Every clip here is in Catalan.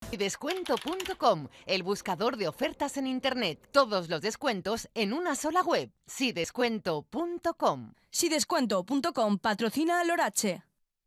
Sidescuento.com, el buscador de ofertas en Internet. Todos los descuentos en una sola web. Sidescuento.com. Sidescuento.com patrocina a l'Oratge.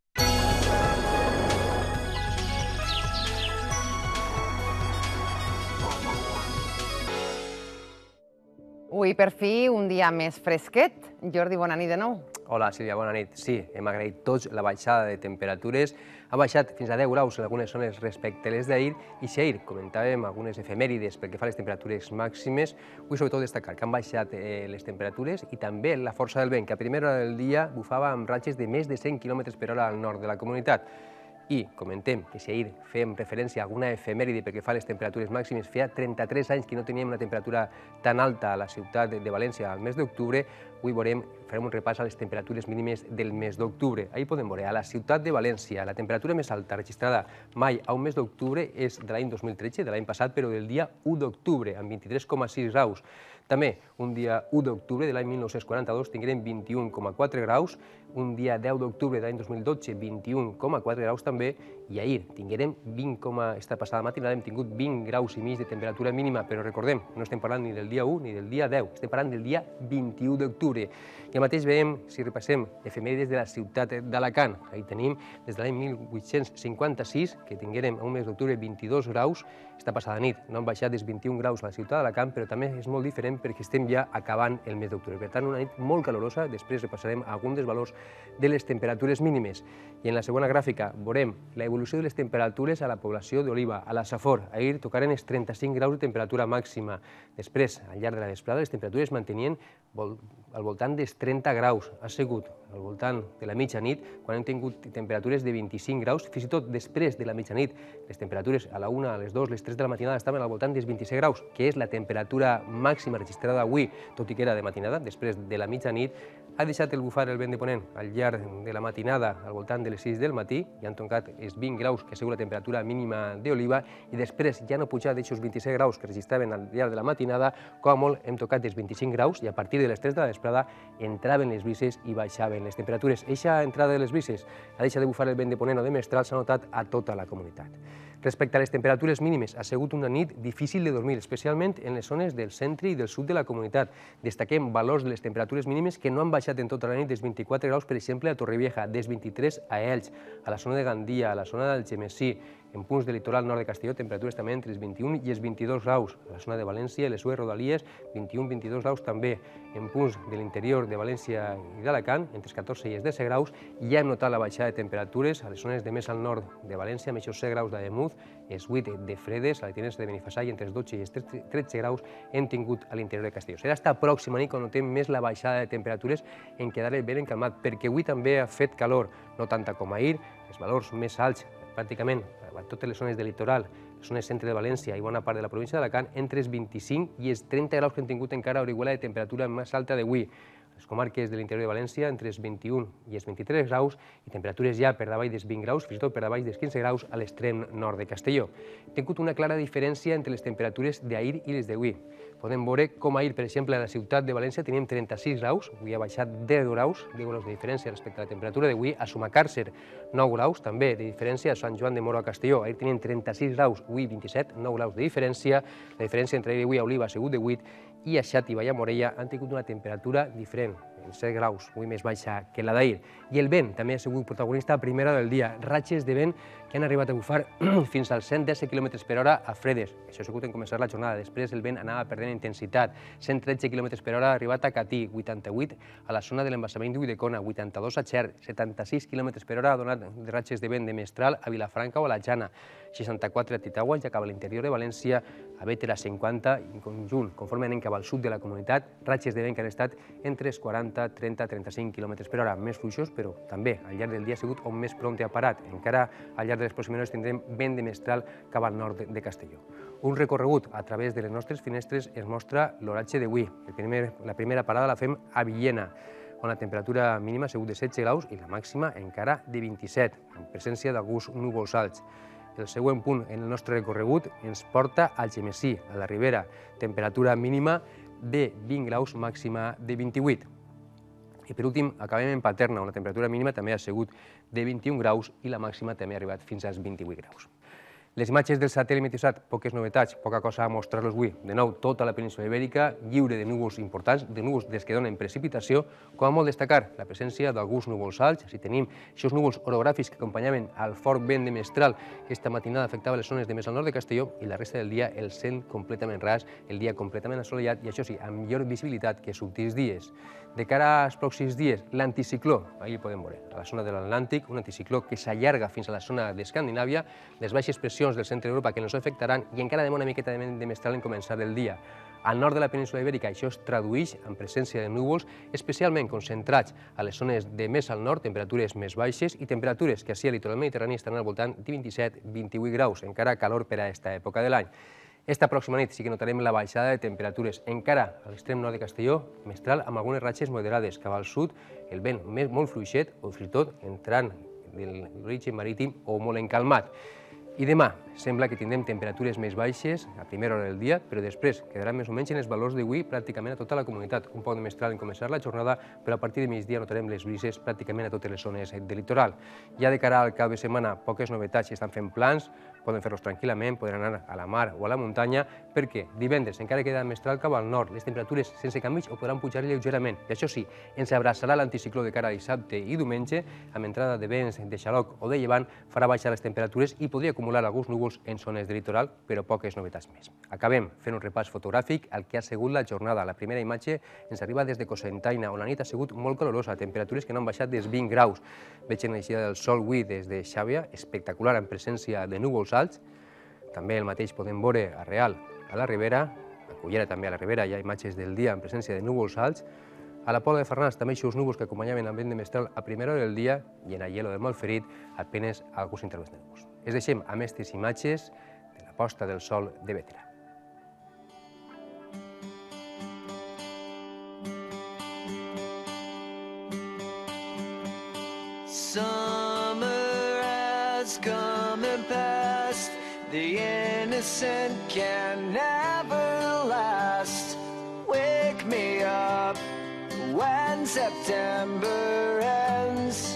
Avui, per fi, un dia més fresquet. Jordi, bona nit de nou. Hola, Sílvia, bona nit. Sí, hem agraït tots la baixada de temperatures. Ha baixat fins a 10 graus en algunes zones respecte a les d'ahir, i si ahir comentàvem algunes efemèrides pel que fa a les temperatures màximes, vull sobretot destacar que han baixat les temperatures i també la força del vent, que a primera hora del dia bufava amb ratxes de més de 100 km per hora al nord de la comunitat. I comentem que si ahir fèiem referència a alguna efemèride pel que fa a les temperatures màximes, feia 33 anys que no teníem una temperatura tan alta a la ciutat de València al mes d'octubre, avui farem un repàs a les temperatures mínimes del mes d'octubre. Ahir podem veure a la ciutat de València la temperatura més alta registrada mai a un mes d'octubre és de l'any 2013, de l'any passat, però del dia 1 d'octubre, amb 23,6 graus. També, un dia 1 d'octubre de l'any 1942 tinguérem 21,4 graus, un dia 10 d'octubre de l'any 2012 21,4 graus també, i ahir tinguérem esta passada matinada hem tingut 20 graus i mig de temperatura mínima, però recordem, no estem parlant ni del dia 1 ni del dia 10, estem parlant del dia 21 d'octubre. I el mateix veiem, si repassem, efemèrides de la ciutat d'Alacant. Ahir tenim, des de l'any 1856, que tinguérem a un mes d'octubre 22 graus, esta passada nit no han baixat dels 21 graus a la ciutat d'Alacant, però també és molt diferent perquè estem ja acabant el mes d'octubre. Per tant, una nit molt calorosa, després repassarem alguns dels valors de les temperatures mínimes. I en la segona gràfica veurem l'evolució de les temperatures a la població d'Oliva, a la Safor. Ahir tocaren els 35 graus de temperatura màxima. Després, al llarg de la vesprada, les temperatures mantenien al voltant dels 30 graus. Ha sigut al voltant de la mitjanit, quan hem tingut temperatures de 25 graus, fins i tot després de la mitjanit, les temperatures a la 1, a les 2, les 3 de la matinada estaven al voltant dels 26 graus, que és la temperatura màxima registrada avui, tot i que era de matinada, després de la mitjanit. Ha deixat el bufar el vent de ponent al llarg de la matinada, al voltant de les 6 del matí, i han tocat els 20 graus, que ha sigut la temperatura mínima d'Oliva, i després ja no pujar d'aixòs 26 graus que registraven al llarg de la matinada, com a molt hem tocat els 25 graus, i a partir de les 3 de la vesprada entraven les brises i baixaven les temperatures. Eixa entrada de les brises, a deixar de bufar el vent de ponent o de mestral, s'ha notat a tota la comunitat. Respecte a les temperatures mínimes, ha sigut una nit difícil de dormir, especialment en les zones del centre i del sud de la comunitat. Destaquem valors de les temperatures mínimes que no han baixat en tota la nit dels 24 graus, per exemple, a Torrevieja, dels 23 a Elx, a la zona de Gandia, a la zona d'Algemesí. En punts del litoral nord de Castelló, temperatures també entre els 21 i els 22 graus. A la zona de València i les seues rodalies, 21-22 graus també. En punts de l'interior de València i d'Alacant, entre els 14 i els 10 graus, ja hem notat la baixada de temperatures a les zones de més al nord de València, amb els 6 graus d'Ademuz, els 8 de Fredes, a la tinença de Benifassà, i entre els 12 i els 13 graus hem tingut a l'interior de Castelló. Serà esta pròxima nit quan notem més la baixada de temperatures en quedar el vent encalmat, perquè avui també ha fet calor, no tanta com ahir, els valors més alts, pràcticament a totes les zones del litoral, les zones centre de València i bona part de la província d'Alacant, entre els 25 i els 30 graus que hem tingut encara a Orihuela de temperatura més alta d'avui. Les comarques de l'interior de València, entre els 21 i els 23 graus, i temperatures ja per davall dels 20 graus, fins i tot per davall dels 15 graus a l'extrem nord de Castelló. Hem tingut una clara diferència entre les temperatures d'ahir i les d'avui. Podem veure com ahir, per exemple, a la ciutat de València teníem 36 graus, avui ha baixat 10 graus de diferència respecte a la temperatura d'avui. A Sumacàrcer, 9 graus, també de diferència a Sant Joan de Moró a Castelló. Ahir teníem 36 graus, avui 27, 9 graus de diferència. La diferència entre ahir i avui a Oliva ha sigut de 8, i a Xàtiva i a Morella han tingut una temperatura diferent, 7 graus, avui més baixa que la d'ahir. I el vent també ha sigut protagonista a primera hora del dia. Ratxes de vent que han arribat a bufar fins als 110 km per hora a Fredes. Això ha sigut en començar la jornada. Després el vent anava perdent intensitat. 113 km per hora ha arribat a Catí, 88 a la zona de l'embassament d'Ulldecona, 82 a Xert, 76 km per hora ha donat ratxes de vent de Mestral a Vilafranca o a la Jana, 64 a Titaigües, ja cap a l'interior de València, a Bétera 50, en conjunt, conforme anem cap al sud de la comunitat, ratxes de vent que han estat entre els 40, 30, 35 km per hora, més fluixos, però també al llarg del dia ha sigut on més prompte ha parat. Encara al llarg de les pròximes hores tindrem vent de mestral cap al nord de Castelló. Un recorregut a través de les nostres finestres ens mostra l'oratge d'avui. La primera parada la fem a Villena, on la temperatura mínima ha sigut de 16 graus i la màxima encara de 27, amb presència d'alguns núvols alts. El següent punt en el nostre recorregut ens porta a Algemesí, a la Ribera, temperatura mínima de 20 graus, màxima de 28. I per últim, acabem en Paterna, on la temperatura mínima també ha sigut de 21 graus i la màxima també ha arribat fins als 28 graus. Les imatges del satèl·lit Meteosat, poques novetats, poca cosa a mostrar-los avui. De nou, tota la península ibèrica lliure de núvols importants, de núvols des que donen precipitació, com a molt destacar la presència d'alguns núvols alts. Si tenim aquests núvols orogràfics que acompanyaven al fort vent de mestral que esta matinada afectava les zones de més al nord de Castelló, i la resta del dia el cel completament ras, el dia completament assolellat i, això sí, amb millor visibilitat que els últims dies. De cara als pròxims dies, l'anticicló, ahir el podem veure, a la zona de l'Atlàntic, un anticicló que s'allarga fins a la zona d'Escandinàvia, les baixes pressions del centre d'Europa que ens afectaran i encara demana una miqueta de mestral en començar el dia. Al nord de la península ibèrica això es tradueix en presència de núvols, especialment concentrats a les zones de més al nord, temperatures més baixes i temperatures que així al litoral mediterrani estaran al voltant de 27-28 graus, encara calor per a aquesta època de l'any. Esta pròxima nit sí que notarem la baixada de temperatures. Encara a l'extrem nord de Castelló, mestral amb algunes ratxes moderades. Cap al sud, el vent molt fluixet o fins i tot entrant de l'origen marítim o molt encalmat. I demà sembla que tindrem temperatures més baixes a primera hora del dia, però després quedaran més o menys en els valors d'avui pràcticament a tota la comunitat. Un poc de mestral en començar la jornada, però a partir de migdia notarem les brises pràcticament a totes les zones del litoral. Ja de cara al cap de setmana, poques novetats, si estan fent plans, poden fer-los tranquil·lament, poden anar a la mar o a la muntanya, perquè divendres encara queda mestral cap al nord, les temperatures sense canvis o podran pujar lleugerament. I això sí, ens abraçarà l'anticicló de cara a dissabte i diumenge, amb entrada de vents de xaloc o de llevant, farà baixar les temperatures i podria acumular alguns núvols en zones de litoral, però poques novetats més. Acabem fent un repàs fotogràfic al que ha sigut la jornada. La primera imatge ens arriba des de Cocentaina, on la nit ha sigut molt calorosa, temperatures que no han baixat dels 20 graus. Veig l'eixida del sol avui des de Xàbia, espectacular en presència de núvols alts. També el mateix podem veure a Real, a la Ribera, a Cullera també a la Ribera, hi ha imatges del dia en presència de núvols alts. A la Pobla de Farnals també aquests núvols que acompanyaven el vent de mestral a primera hora del dia i en Aielo del Malferit apenes alguns intervals de núvols. Es deixem amb aquestes imatges de la posta del sol de Bétera. Summer has come and passed. The innocent can never last. Wake me up when September ends.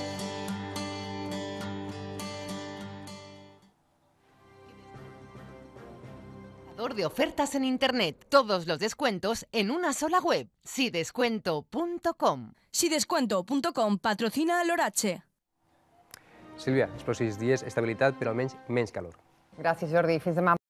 De ofertas en Internet. Todos los descuentos en una sola web. sidescuento.com. sidescuento.com patrocina a l'Oratge. Sílvia, els pròxims dies estabilitat, però almenys menys calor. Gràcies, Jordi. Fins demà.